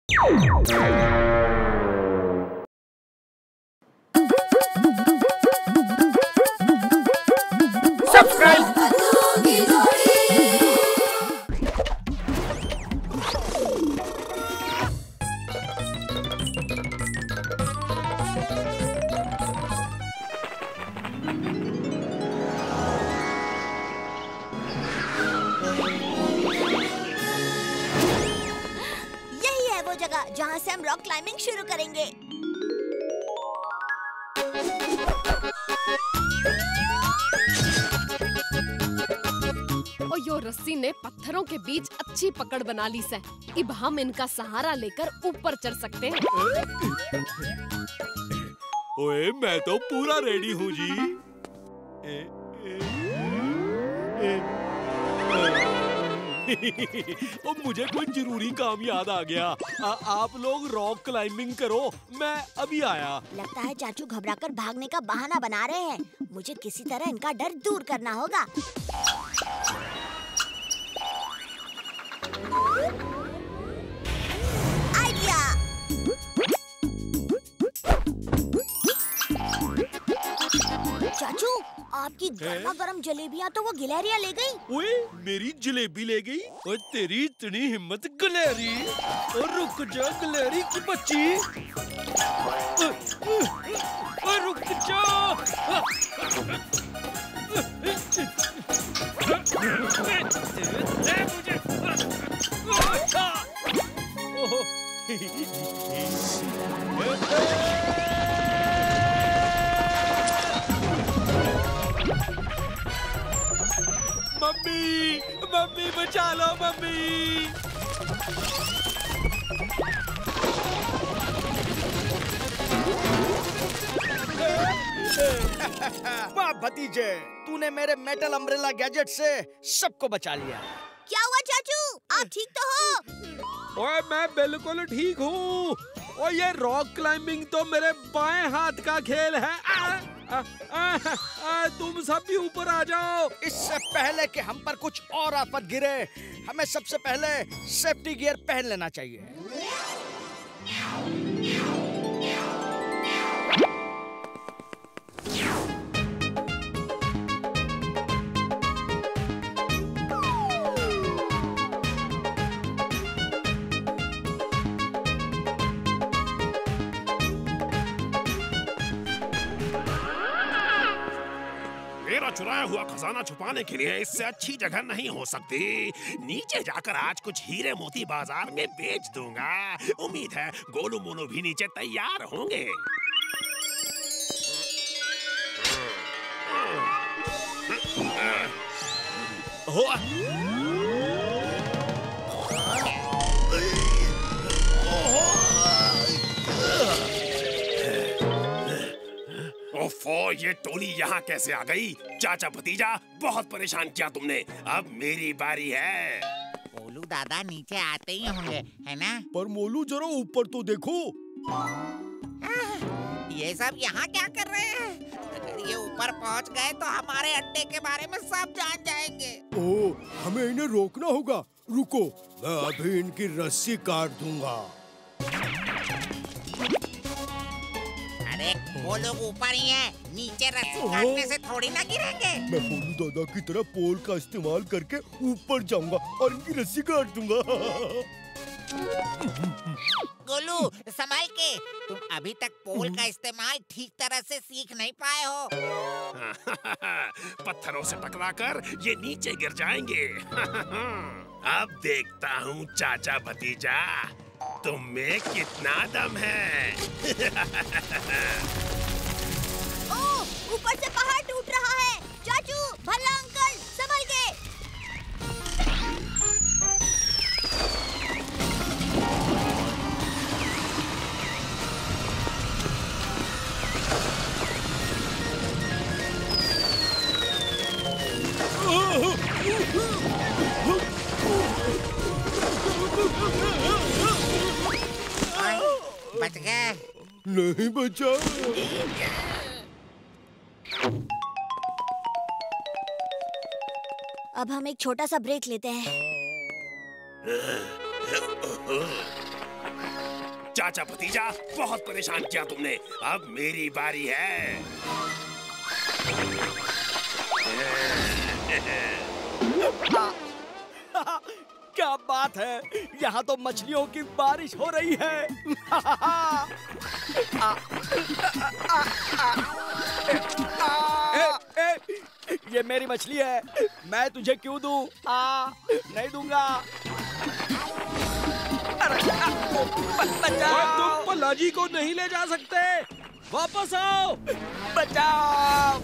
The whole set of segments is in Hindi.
सब्सक्राइब। यही है वो जगह जहाँ से हम रॉक क्लाइंबिंग शुरू करेंगे। और यो रस्सी ने पत्थरों के बीच अच्छी पकड़ बना ली से। अब हम इनका सहारा लेकर ऊपर चढ़ सकते हैं। ओए, मैं तो पूरा रेडी हूँ जी। और मुझे कोई जरूरी काम याद आ गया। आप लोग रॉक क्लाइंबिंग करो, मैं अभी आया। लगता है चाचू घबराकर भागने का बहाना बना रहे हैं। मुझे किसी तरह इनका डर दूर करना होगा। आइडिया! चाचू, आपकी गर्मा गर्म जलेबियाँ तो वो गिलहरियाँ ले गई। ओए, मेरी जलेबी ले गई? और तेरी इतनी हिम्मत गिलहरी! और रुक जा गिलहरी की बच्ची! और रुक जा! मम्मी, मम्मी बचा लो मम्मी! वाह भतीजे, तूने मेरे मेटल अम्ब्रेला गैजेट से सबको बचा लिया। क्या हुआ चाचू? आप ठीक तो हो? ओए, मैं बिल्कुल ठीक हूँ। और ये रॉक क्लाइंबिंग तो मेरे बाएं हाथ का खेल है। तुम सब भी ऊपर आ जाओ। इससे पहले कि हम पर कुछ और आफत गिरे, हमें सबसे पहले सेफ्टी गियर पहन लेना चाहिए। मेरा चुराया हुआ खजाना छुपाने के लिए इससे अच्छी जगह नहीं हो सकती। नीचे जाकर आज कुछ हीरे मोती बाजार में बेच दूंगा। उम्मीद है गोलू मोलू भी नीचे तैयार होंगे। ओफो, ये टोली यहाँ कैसे आ गई? चाचा भतीजा, बहुत परेशान किया तुमने। अब मेरी बारी है। मोलू दादा नीचे आते ही होंगे, है ना? पर मोलू जरा ऊपर तो देखो। ये सब यहाँ क्या कर रहे हैं? अगर ये ऊपर पहुँच गए तो हमारे अड्डे के बारे में सब जान जाएंगे। ओह, हमें इन्हें रोकना होगा। रुको, मैं अभी इनकी रस्सी काट दूंगा। अरे वो लोग ऊपर ही हैं, नीचे रस्सी काटने से थोड़ी ना गिरेंगे। मैं मोलू दादा की तरह पोल का इस्तेमाल करके ऊपर जाऊंगा और इनकी रस्सी काट दूंगा। गोलू, संभाल के। तुम अभी तक पोल का इस्तेमाल ठीक तरह से सीख नहीं पाए हो। पत्थरों से टकराकर ये नीचे गिर जाएंगे। अब देखता हूँ चाचा भतीजा, तुम में कितना दम है। ओह, ऊपर से पहाड़ टूट रहा है। चाचू, भला अंकल, संभल के। बच गए? नहीं बचा। अब हम एक छोटा सा ब्रेक लेते हैं। चाचा भतीजा, बहुत परेशान किया तुमने। अब मेरी बारी है। क्या बात है, यहाँ तो मछलियों की बारिश हो रही है। ये मेरी मछली है, मैं तुझे क्यों दूं? नहीं दूंगा। तुम पलाजी को नहीं ले जा सकते, वापस आओ। बचाओ।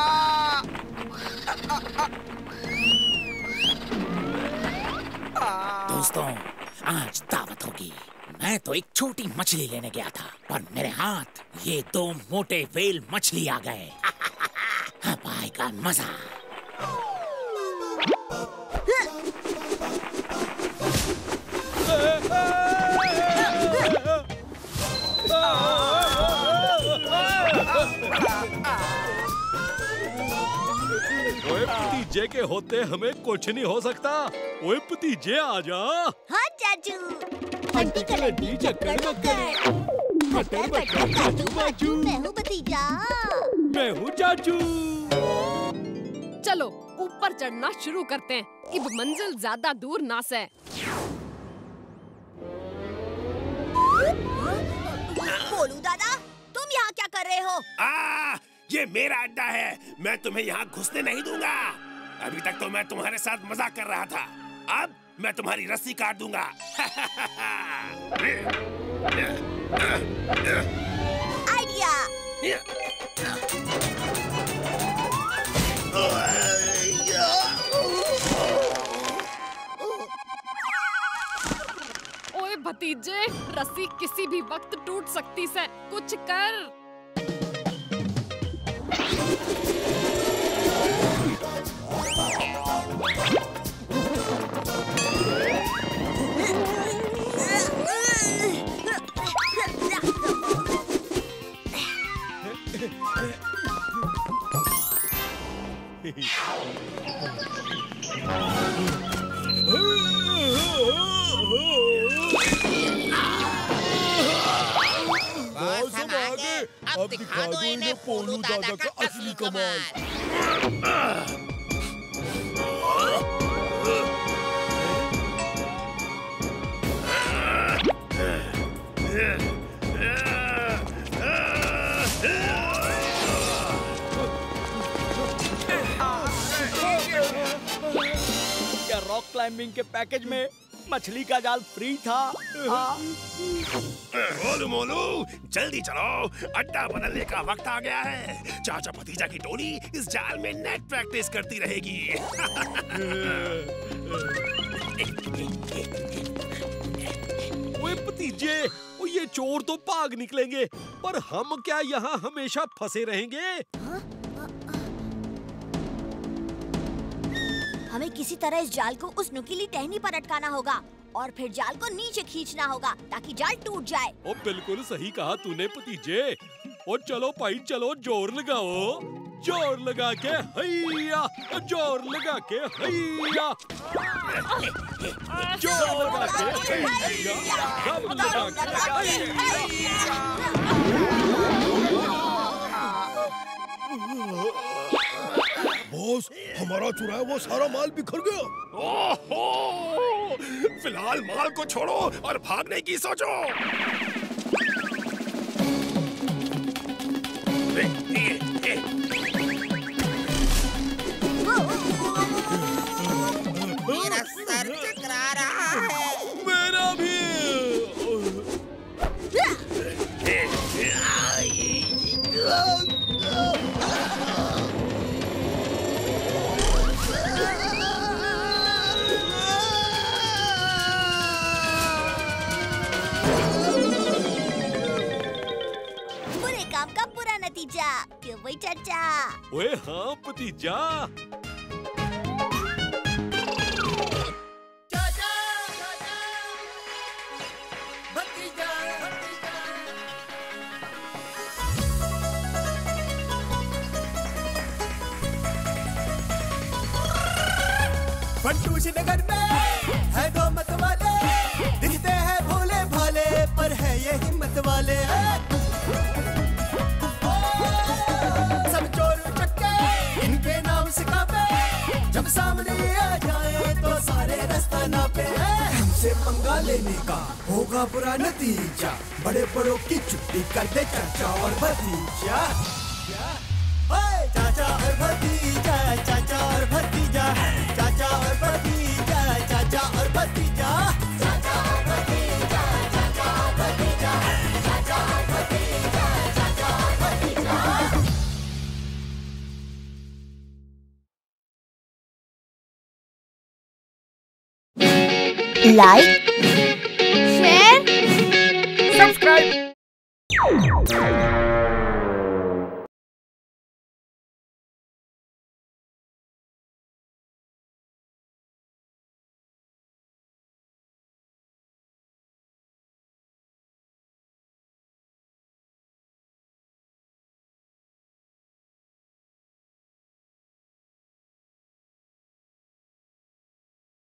दोस्तों, आज दावत होगी। मैं तो एक छोटी मछली लेने गया था, पर मेरे हाथ ये 2 मोटे व्हेल मछली आ गए। अब आएगा मजा। ओए भतीजे के होते हमें कुछ नहीं हो सकता। ओए भतीजे आजा। हाँ चाचू। हड्डी का लड्डी चक्कर मक्कर, बटर बटर काजू बाजू। मैं हूँ भतीजा। मैं हूँ चाचू। चलो ऊपर चढ़ना शुरू करते हैं। अब मंजिल ज्यादा दूर ना से। बोलू दादा, तुम यहाँ क्या कर रहे हो? ये मेरा अड्डा है, मैं तुम्हें यहाँ घुसने नहीं दूंगा। अभी तक तो मैं तुम्हारे साथ मजाक कर रहा था, अब मैं तुम्हारी रस्सी काट दूंगा। आइडिया। ओए भतीजे, रस्सी किसी भी वक्त टूट सकती है, कुछ कर। अब दिखा दो इन्हें पोलू दादा का असली कमाल। क्या रॉक क्लाइंबिंग के पैकेज में मछली का जाल फ्री था? मोलू मोलू, जल्दी चलो, अड्डा बदलने का वक्त आ गया है। चाचा भतीजा की टोली इस जाल में नेट प्रैक्टिस करती रहेगी। ओए भतीजे, ये चोर तो भाग निकलेंगे, पर हम क्या यहाँ हमेशा फंसे रहेंगे? हमें किसी तरह इस जाल को उस नुकीली टहनी पर अटकाना होगा और फिर जाल को नीचे खींचना होगा ताकि जाल टूट जाए। ओ बिल्कुल सही कहा तूने भतीजे। ओ चलो भाई चलो, जोर लगाओ, जोर लगा के हैया, जोर लगा के हैया, जोर लगा के हैया, दम लगा के हैया। बॉस, हमारा चुराया वो सारा माल बिखर गया। ओहो! फिलहाल माल को छोड़ो और भागने की सोचो। मेरा सर चकरा रहा है। मेरा भी। बुरे काम का बुरा नतीजा, क्यों भाई चाचा? ओए हाँ भतीजा। फंटूश नगर में है दो मत वाले, दिखते हैं भोले भाले पर है यही लेने का होगा बुरा नतीजा, बड़े बड़ों की छुट्टी कर दे चाचा और भतीजा। चाचा और भतीजा, चाचा और भतीजा, चाचा और भतीजा, चाचा और भतीजा, चाचा और भतीजा, चाचा और भतीजा, चाचा और भतीजा, चाचा और भतीजा। लाइक